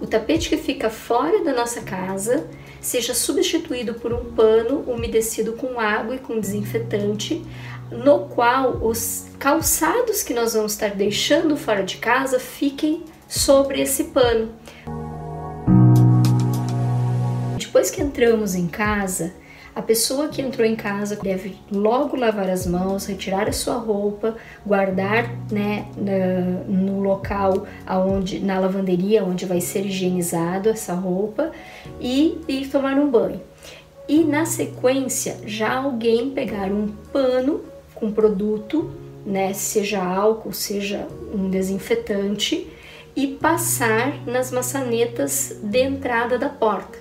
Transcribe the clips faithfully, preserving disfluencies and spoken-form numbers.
o tapete que fica fora da nossa casa seja substituído por um pano umedecido com água e com desinfetante, no qual os calçados que nós vamos estar deixando fora de casa fiquem sobre esse pano. Depois que entramos em casa, a pessoa que entrou em casa deve logo lavar as mãos, retirar a sua roupa, guardar, né, na, no local aonde, na lavanderia onde vai ser higienizado essa roupa e ir tomar um banho. E na sequência, já alguém pegar um pano com produto, né, seja álcool, seja um desinfetante, e passar nas maçanetas de entrada da porta.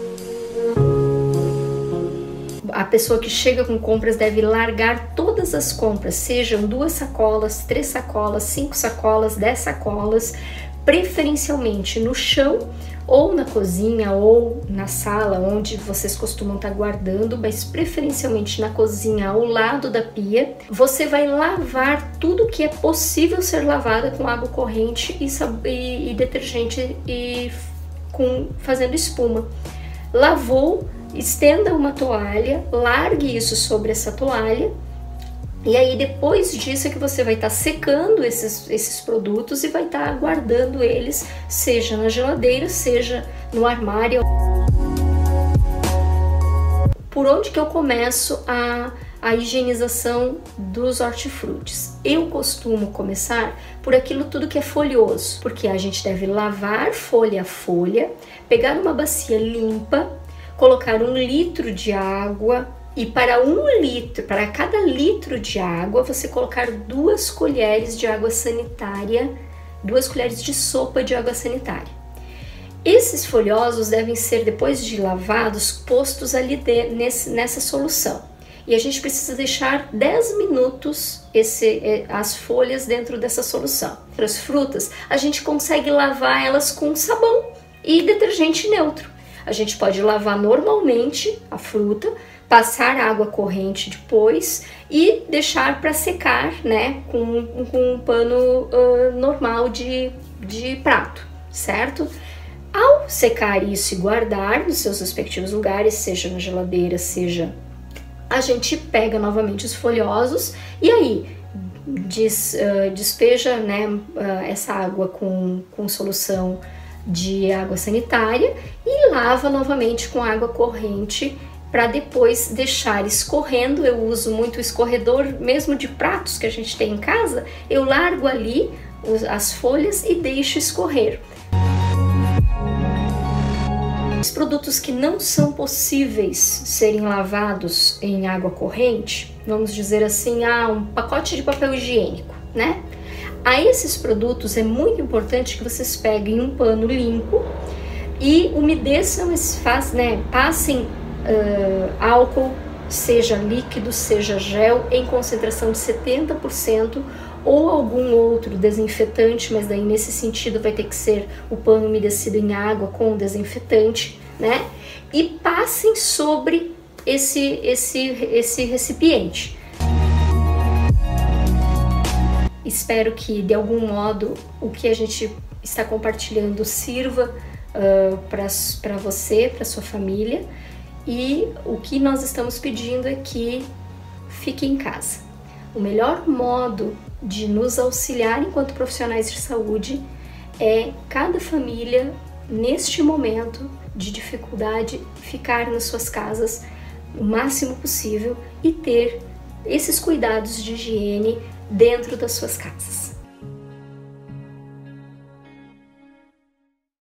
A pessoa que chega com compras deve largar todas as compras, sejam duas sacolas, três sacolas, cinco sacolas, dez sacolas, preferencialmente no chão ou na cozinha ou na sala onde vocês costumam estar guardando, mas preferencialmente na cozinha ao lado da pia. Você vai lavar tudo que é possível ser lavado com água corrente e, e, e detergente e com, fazendo espuma. Lavou, estenda uma toalha, largue isso sobre essa toalha e aí depois disso é que você vai estar secando esses, esses produtos e vai estar guardando eles, seja na geladeira, seja no armário. Por onde que eu começo a, a higienização dos hortifrutis? Eu costumo começar por aquilo tudo que é folhoso, porque a gente deve lavar folha a folha, pegar uma bacia limpa, colocar um litro de água e para um litro, para cada litro de água, você colocar duas colheres de água sanitária, duas colheres de sopa de água sanitária. Esses folhosos devem ser, depois de lavados, postos ali de, nesse, nessa solução. E a gente precisa deixar dez minutos esse, as folhas dentro dessa solução. As frutas, a gente consegue lavar elas com sabão e detergente neutro. A gente pode lavar normalmente a fruta, passar água corrente depois e deixar para secar, né, com, com um pano uh, normal de, de prato, certo? Ao secar isso e guardar nos seus respectivos lugares, seja na geladeira, seja... a gente pega novamente os folhosos e aí des, uh, despeja, né, uh, essa água com, com solução de água sanitária e lava novamente com água corrente para depois deixar escorrendo. Eu uso muito o escorredor mesmo de pratos que a gente tem em casa, eu largo ali as folhas e deixo escorrer. Os produtos que não são possíveis serem lavados em água corrente, vamos dizer assim, ah, um pacote de papel higiênico, né? A esses produtos é muito importante que vocês peguem um pano limpo e umedeçam, faz, né, passem uh, álcool, seja líquido, seja gel, em concentração de setenta por cento ou algum outro desinfetante, mas daí nesse sentido vai ter que ser o pano umedecido em água com desinfetante, né? E passem sobre esse, esse, esse recipiente. Espero que, de algum modo, o que a gente está compartilhando sirva uh, para você, para sua família. E o que nós estamos pedindo é que fique em casa. O melhor modo de nos auxiliar enquanto profissionais de saúde é cada família, neste momento de dificuldade, ficar nas suas casas o máximo possível e ter esses cuidados de higiene dentro das suas casas.